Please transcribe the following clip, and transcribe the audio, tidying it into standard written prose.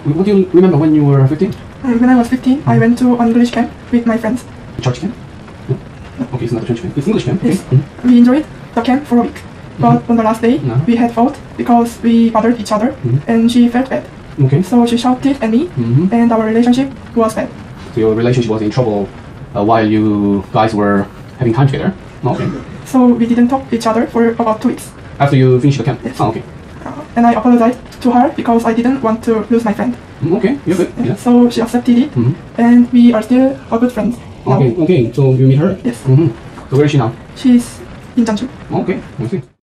What do you remember when you were 15? When I was 15, I went to an English camp with my friends. Church camp? No. Okay, it's not a church camp. It's English camp. Yes. Okay. We enjoyed the camp for a week. But on the last day, we had fought because we bothered each other, and she felt bad. Okay. So she shouted at me, and our relationship was bad. So your relationship was in trouble while you guys were having time together? Okay. So we didn't talk to each other for about 2 weeks. After you finished the camp? Yes. Oh, okay. And I apologized to her because I didn't want to lose my friend. Okay, you're good. Yeah. So she accepted it, and we are still a good friends now. Okay, so you meet her? Yes. So where is she now? She's in Jeonju. Okay, I see.